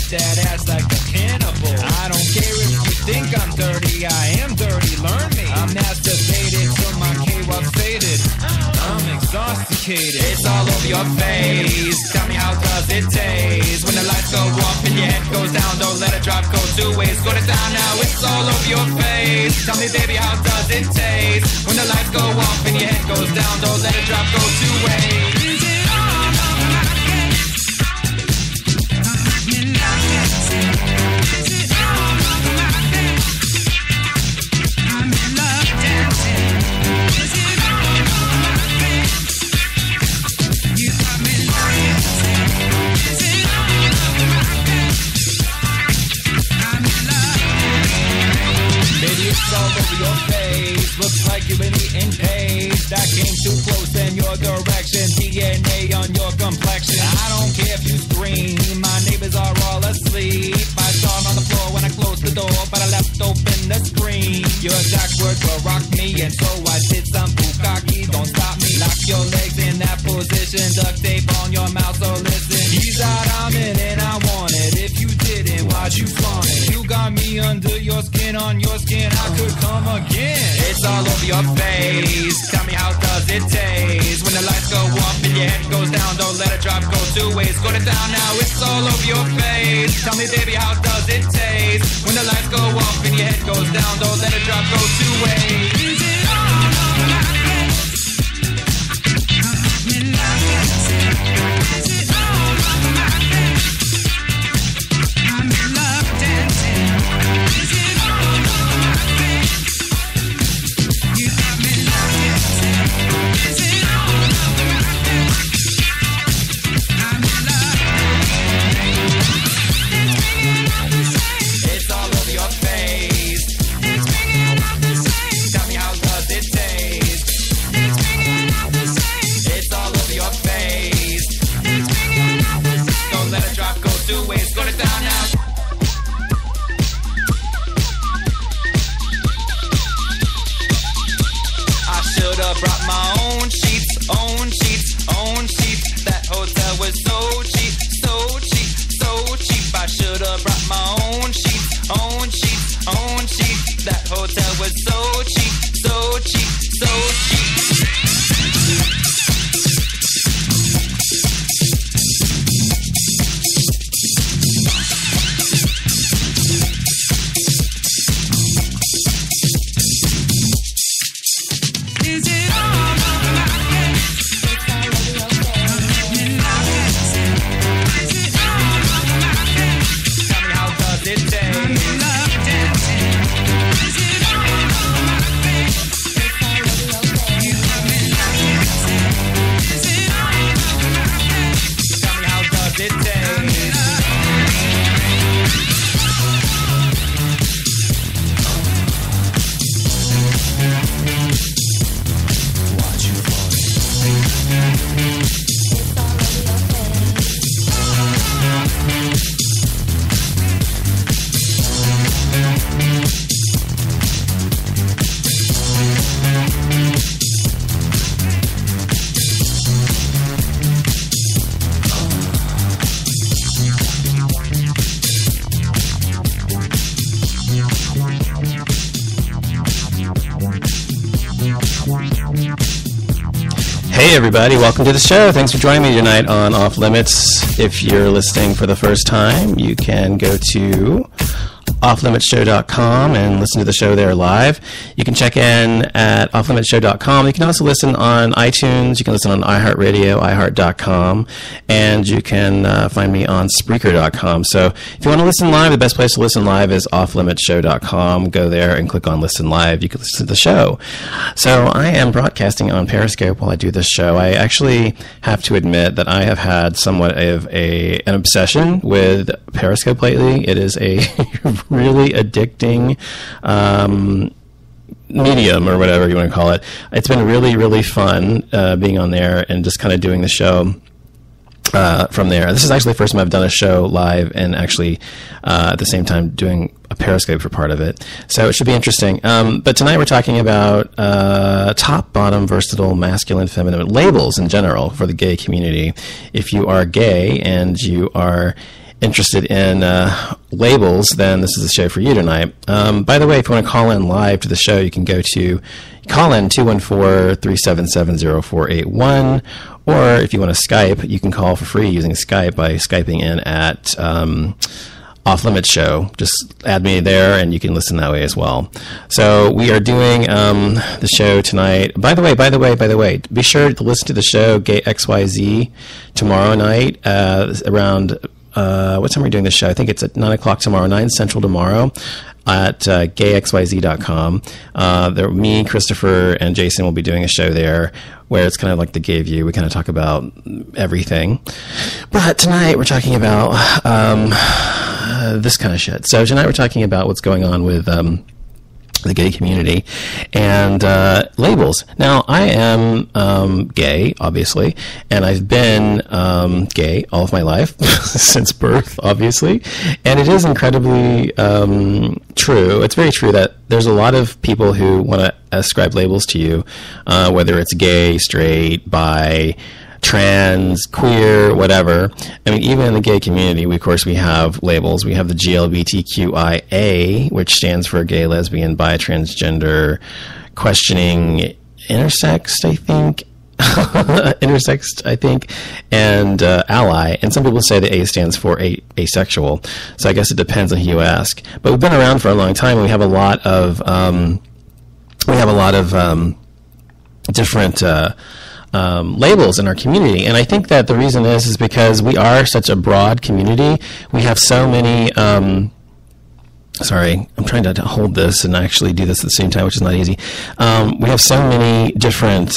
that ass like a cannibal. I don't care if you think I'm dirty, I am dirty, learn me. I'm masturbated till my K-Wap faded. I'm exhausted. It's all over your face. Tell me how does it taste? When the lights go off and your head goes down, don't let it drop, go two ways. Go to town now, it's all over your face. Tell me baby, how does it taste? When the lights go off and your head goes down, don't let it drop, go two ways. It's all over your face. Looks like you've been eating paste. I came too close in your direction. DNA on your complexion. I don't care if you scream. My neighbors are all asleep. I saw on the floor when I closed the door, but I left open the screen. Your exact words will rock me, and so I did some bukkake. Don't stop me. Lock your legs in that position. Duct tape on your mouth, so listen. He's out, I'm in, and I want it. If you didn't, why'd you flaunt it? You got me under your skin, on your skin. I could come again. It's all over your face. Tell me how does it taste? When the lights go up and your head goes down, don't let it drop, go two ways. Go to town now, it's all over your face. Tell me baby, how does it taste? When the lights go up and your head goes down, don't let it drop, go two ways. Hey everybody, welcome to the show. Thanks for joining me tonight on Off Limits. If you're listening for the first time, you can go to offlimitshow.com and listen to the show there live. You can check in at offlimitshow.com. You can also listen on iTunes. You can listen on iHeartRadio, iHeart.com, and you can find me on Spreaker.com. So if you want to listen live, the best place to listen live is offlimitshow.com. Go there and click on Listen Live. You can listen to the show. So I am broadcasting on Periscope while I do this show. I actually have to admit that I have had somewhat of an obsession with Periscope lately. It is a really addicting medium, or whatever you want to call it. It's been really, really fun being on there and just kind of doing the show from there. This is actually the first time I've done a show live and actually at the same time doing a Periscope for part of it. So it should be interesting. But tonight we're talking about top, bottom, versatile, masculine, feminine labels in general for the gay community. If you are gay and you are interested in labels, then this is the show for you tonight. By the way, if you want to call in live to the show, you can call in 214-377-0481, or if you want to Skype, you can call for free using Skype by Skyping in at Off Limits Show. Just add me there, and you can listen that way as well. So we are doing the show tonight. By the way, be sure to listen to the show Gay XYZ tomorrow night around. What time are we doing the show? I think it's at 9 o'clock tomorrow, 9 Central tomorrow, at gayxyz.com. Me, Christopher, and Jason will be doing a show there where it's kind of like the gay view. We kind of talk about everything. But tonight we're talking about this kind of shit. So tonight we're talking about what's going on with the gay community and labels. Now, I am gay, obviously, and I've been gay all of my life since birth, obviously. And it is incredibly true. It's very true that there's a lot of people who want to ascribe labels to you, whether it's gay, straight, bi, trans, queer, whatever. I mean, even in the gay community, of course, we have labels. We have the GLBTQIA, which stands for gay, lesbian, bi, transgender, questioning, intersexed, I think, and ally. And some people say the A stands for asexual. So I guess it depends on who you ask. But we've been around for a long time, and we have a lot of different labels in our community. And I think that the reason is because we are such a broad community. We have so many, sorry, I'm trying to hold this and actually do this at the same time, which is not easy. We have so many different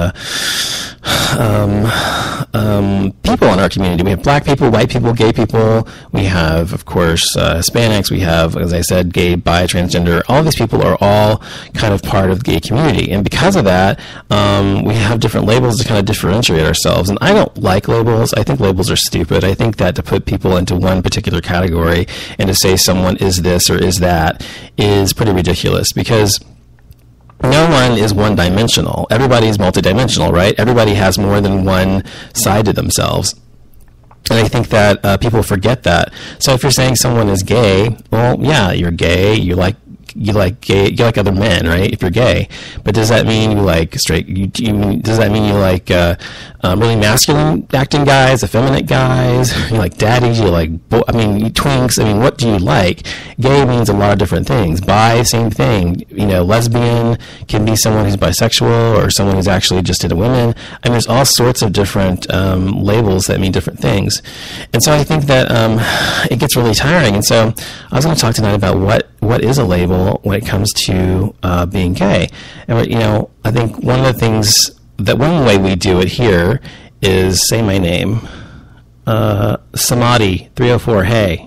people in our community. We have black people, white people, gay people. We have, of course, Hispanics. We have, as I said, gay, bi, transgender. All these people are all kind of part of the gay community. And because of that, we have different labels to kind of differentiate ourselves. And I don't like labels. I think labels are stupid. I think that to put people into one particular category and to say someone is this or is that is pretty ridiculous, because no one is one-dimensional. Everybody is multidimensional, right? Everybody has more than one side to themselves. And I think that people forget that. So if you're saying someone is gay, well, yeah, you're gay. You like gay. You like other men, right? If you're gay, but does that mean you like straight? Does that mean you like really masculine acting guys, effeminate guys? You like daddies? You like twinks? I mean, what do you like? Gay means a lot of different things. Bi, same thing. Lesbian can be someone who's bisexual or someone who's actually just into women. I mean, there's all sorts of different labels that mean different things. And so I think that it gets really tiring. And so I was going to talk tonight about what is a label when it comes to being gay. And I think one of the things that one way we do it here is say my name. Samadhi 304, hey.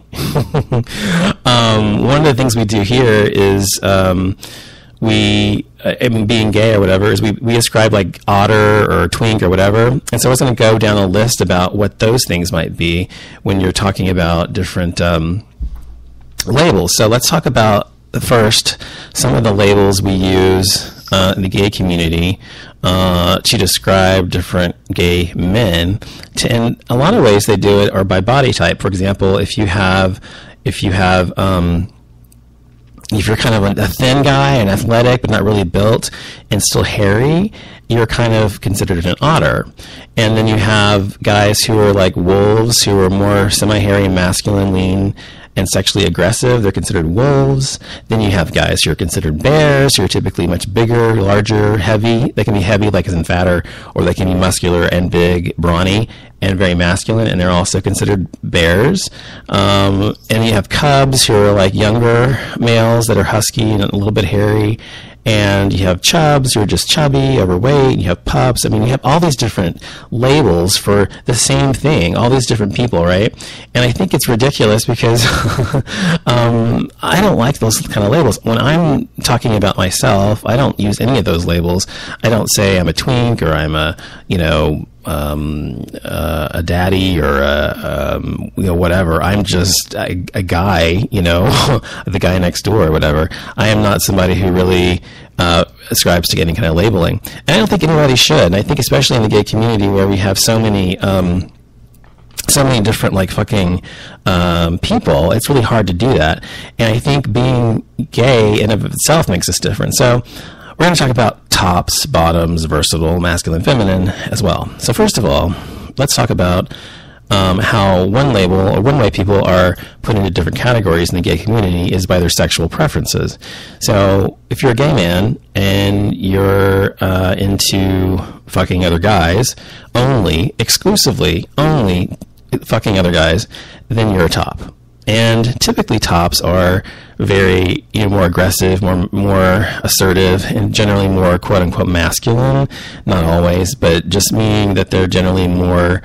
One of the things we do here is being gay or whatever, is we ascribe like Otter or Twink or whatever. And so I was going to go down a list about what those things might be when you're talking about different labels. So let's talk about first some of the labels we use in the gay community to describe different gay men. In a lot of ways they do it are by body type. For example, if you're kind of a thin guy and athletic but not really built and still hairy, you're kind of considered an otter. And then you have guys who are like wolves, who are more semi-hairy, masculine, lean, and sexually aggressive. They're considered wolves. Then you have guys who are considered bears, who are typically much bigger, larger, heavy. They can be heavy, like as in fatter, or they can be muscular and big, brawny, and very masculine, and they're also considered bears. And you have cubs, who are like younger males that are husky and a little bit hairy. And you have chubs who are just chubby, overweight. You have pups. I mean, you have all these different labels for the same thing, all these different people, right? And I think it's ridiculous because I don't like those kind of labels. When I'm talking about myself, I don't use any of those labels. I don't say I'm a twink or I'm a daddy or whatever. I'm just a guy, the guy next door or whatever. I am not somebody who really ascribes to any kind of labeling. And I don't think anybody should. And I think especially in the gay community where we have so many so many different like fucking people, it's really hard to do that. And I think being gay in of itself makes us different. So we're going to talk about tops, bottoms, versatile, masculine, feminine as well. So first of all, let's talk about how one label or one way people are put into different categories in the gay community is by their sexual preferences. So if you're a gay man and you're into fucking other guys, exclusively fucking other guys, then you're a top. And typically tops are very, more aggressive, more assertive, and generally more quote unquote masculine. Not always, but just meaning that they're generally more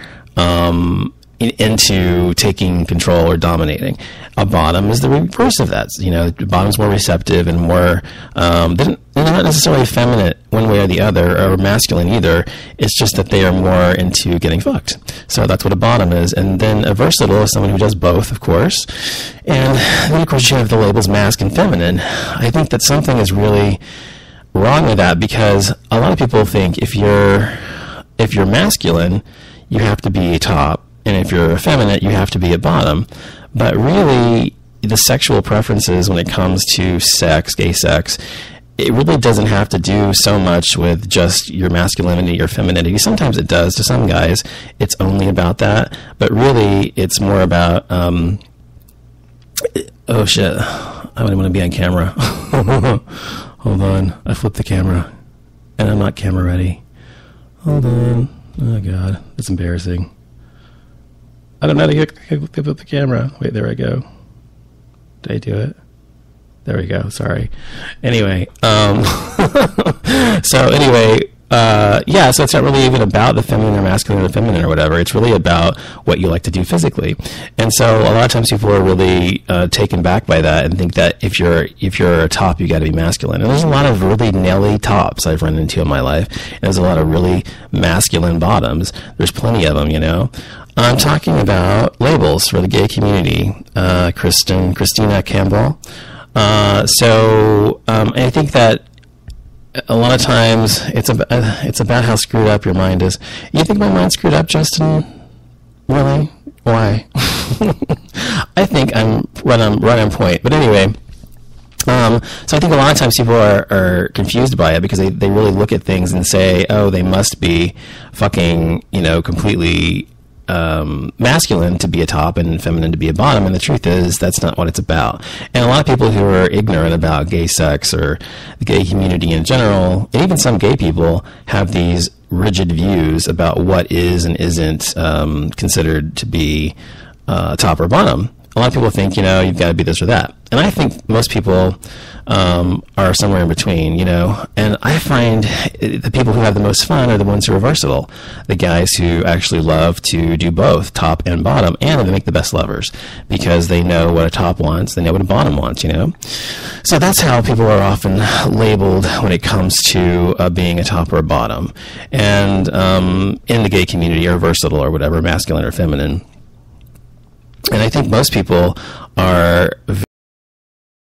into taking control or dominating. A bottom is the reverse of that. The bottom's more receptive and more, they're not necessarily effeminate one way or the other, or masculine either. It's just that they are more into getting fucked. So that's what a bottom is. And then a versatile is someone who does both, of course. And then, of course, you have the labels masc and feminine. I think that something is really wrong with that, because a lot of people think if you're masculine, you have to be a top, and if you're effeminate, you have to be a bottom. But really, the sexual preferences when it comes to sex, gay sex, it really doesn't have to do so much with just your masculinity or femininity. Sometimes it does. To some guys, it's only about that. But really, it's more about, oh shit, I don't want to be on camera. Hold on, I flipped the camera, and I'm not camera ready. Hold on. Oh god, that's embarrassing. I don't know how to pick up the camera. Wait, there I go. Did I do it? There we go. Sorry. Anyway, so it's not really even about the feminine or masculine or feminine or whatever. It's really about what you like to do physically. And so a lot of times people are really taken back by that and think that if you're a top, you got to be masculine. And there's a lot of really Nelly tops I've run into in my life. And there's a lot of really masculine bottoms. There's plenty of them, I'm talking about labels for the gay community. Christina Campbell. I think that a lot of times it's about how screwed up your mind is. You think my mind's screwed up, Justin? Really? Why? I think I'm right on point. But anyway, so I think a lot of times people are confused by it because they really look at things and say, oh, they must be fucking, completely masculine to be a top and feminine to be a bottom, and the truth is that's not what it's about. And a lot of people who are ignorant about gay sex or the gay community in general, and even some gay people, have these rigid views about what is and isn't considered to be top or bottom. A lot of people think, you've got to be this or that. And I think most people are somewhere in between, And I find the people who have the most fun are the ones who are versatile. The guys who actually love to do both, top and bottom, and they make the best lovers because they know what a top wants, they know what a bottom wants, So that's how people are often labeled when it comes to being a top or a bottom. And in the gay community, or versatile or whatever, masculine or feminine. And I think most people are